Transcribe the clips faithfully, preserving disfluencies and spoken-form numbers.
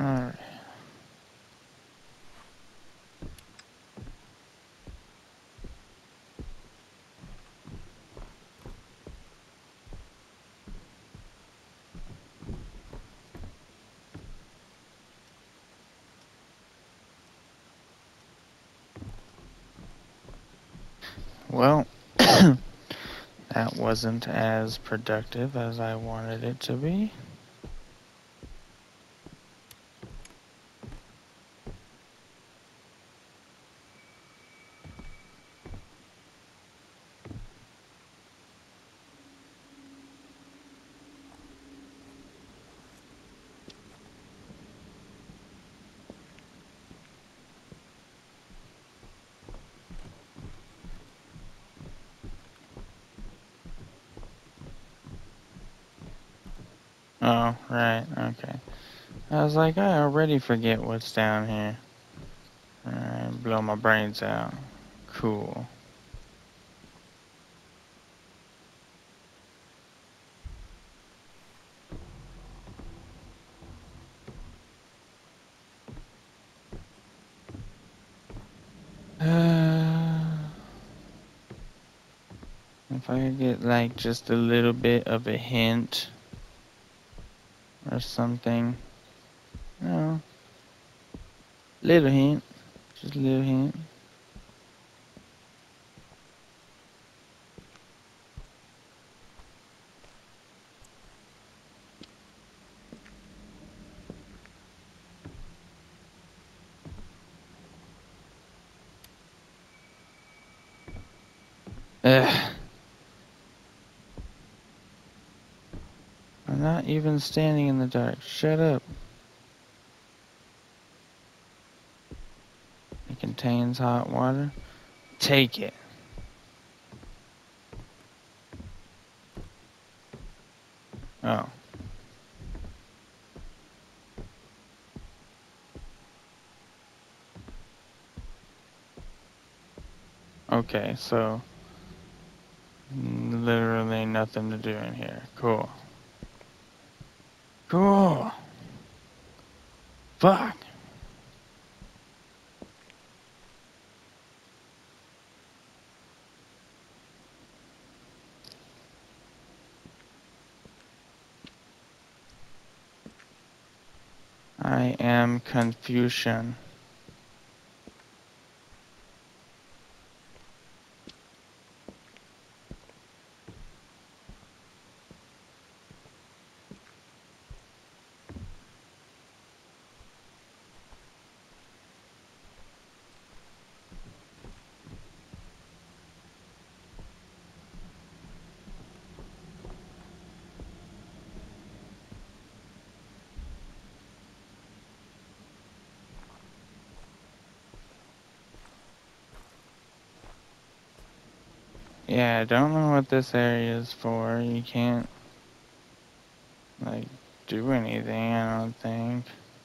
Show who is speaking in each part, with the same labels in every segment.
Speaker 1: Alright. Well, that wasn't as productive as I wanted it to be. Oh, right, okay. I was like, I already forget what's down here. Alright, blow my brains out. Cool. Uh, if I could get like just a little bit of a hint or something. No. Little hint. Just a little hint. Ugh. I'm not even standing in the dark. Shut up. It contains hot water. Take it. Oh. Okay, so literally nothing to do in here. Cool. Cool. Fuck. I am Confucian. Yeah, I don't know what this area is for. You can't, like, do anything, I don't think.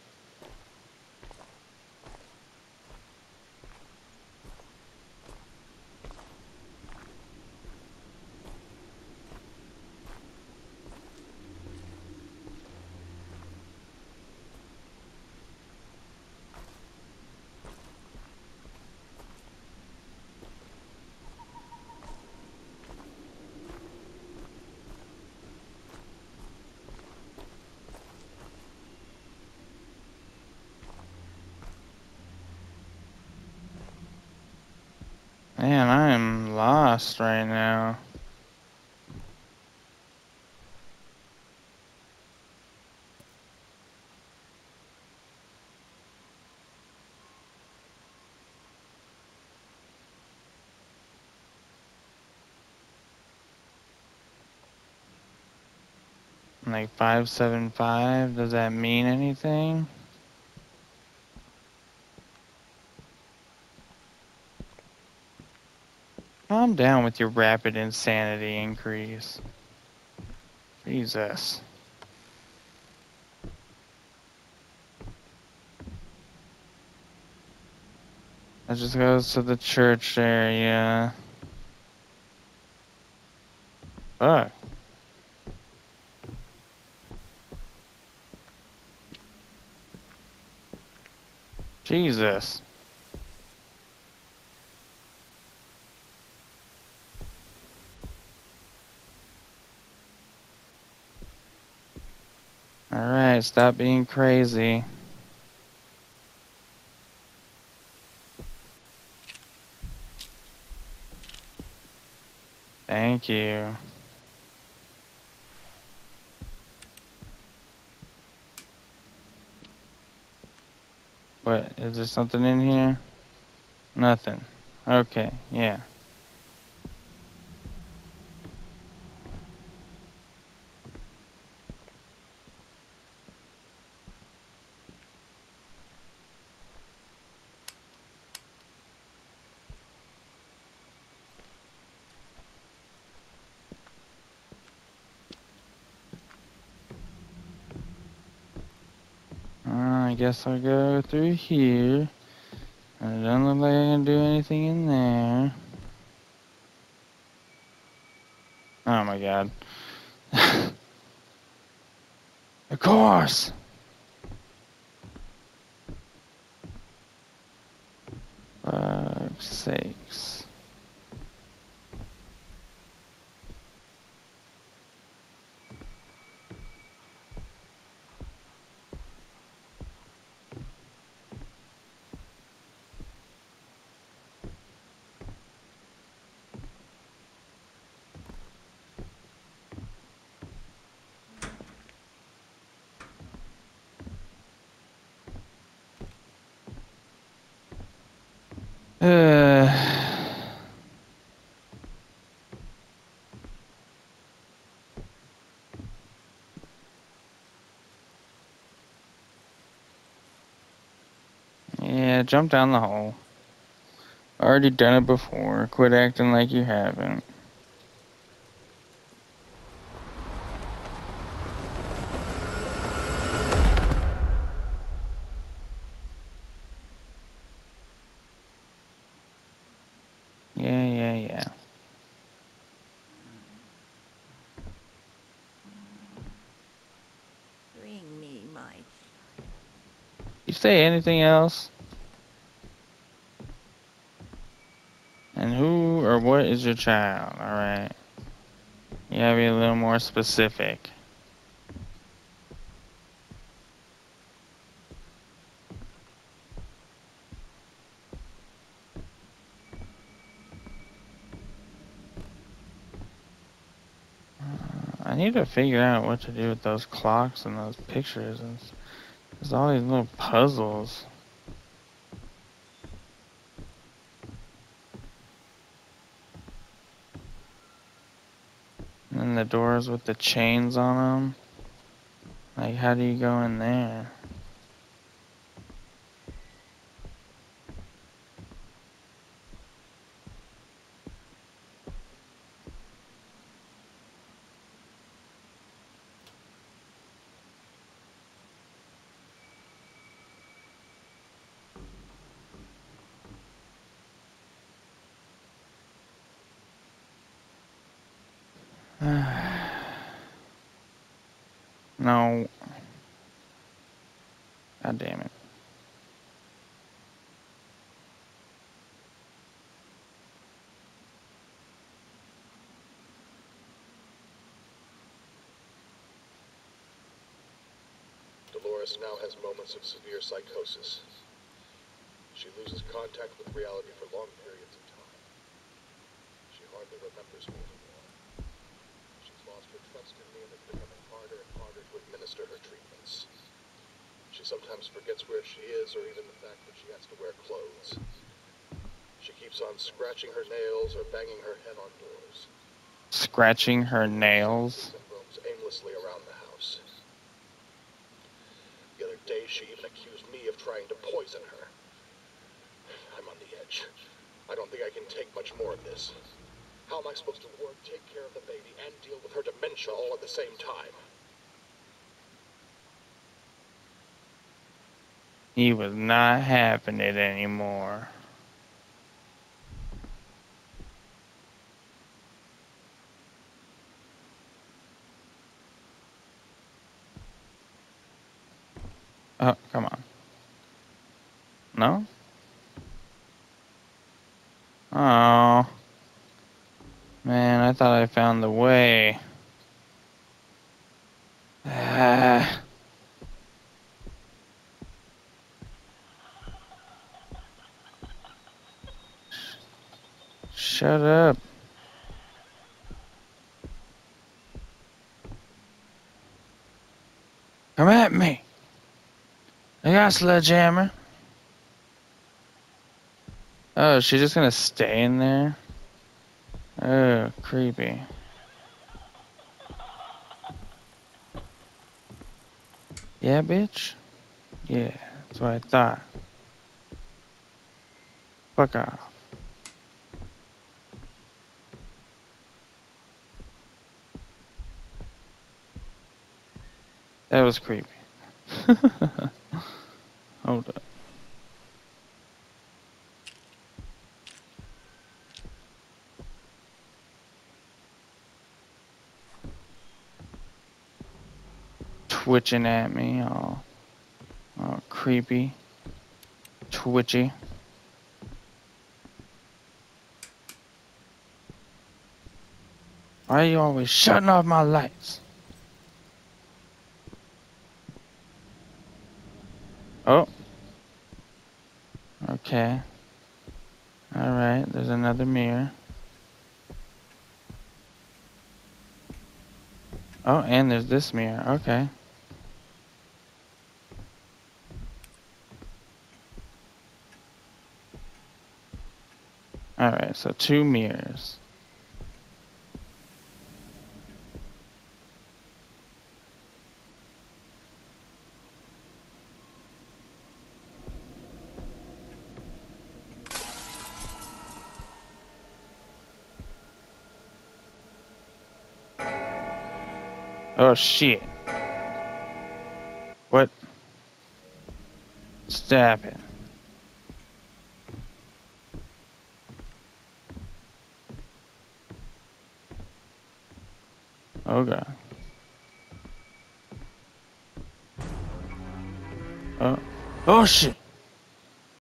Speaker 1: Man, I am lost right now. Like five seven five, does that mean anything? Calm down with your rapid insanity increase. Jesus. That just goes to the church area. Fuck. Jesus. Alright, stop being crazy. Thank you. What, is there something in here? Nothing. Okay, yeah. Uh, I guess I'll go through here. It doesn't look like I can do anything in there. Oh my god. Of course! Fuck's sakes. Uh... Yeah, jump down the hole. Already done it before. Quit acting like you haven't. Yeah, yeah, yeah.
Speaker 2: Bring me my...
Speaker 1: You say anything else? And who or what is your child? Alright. You gotta be a little more specific. I need to figure out what to do with those clocks and those pictures. And there's all these little puzzles. And the doors with the chains on them. Like, how do you go in there? No. God damn it.
Speaker 3: Dolores now has moments of severe psychosis. She loses contact with reality for long periods of time. She hardly remembers me anymore. She's lost her trust in me and it's becoming harder and harder to administer her treatments. She sometimes forgets where she is or even the fact that she has to wear clothes. She keeps on scratching her nails or banging her head on doors.
Speaker 1: Scratching her nails.
Speaker 3: And roams aimlessly around the house. The other day, she even accused me of trying to poison her. I'm on the edge. I don't think I can take much more of this. How am I supposed to work, take care of the baby, and deal with her dementia all at the same time?
Speaker 1: He was not having it anymore. Oh, come on. No? Oh. Man, I thought I found the way. Ah. Shut up. Come at me. I got a sledgehammer. Oh, she's just gonna stay in there? Oh, creepy. Yeah, bitch? Yeah, that's what I thought. Fuck off. That was creepy. Hold up. Twitching at me, all, all creepy. Twitchy. Why are you always shutting off my lights? Oh. Okay. Alright, there's another mirror. Oh, and there's this mirror. Okay. Alright, so two mirrors. Oh shit. What? Stop it. Oh god. Oh. Oh shit.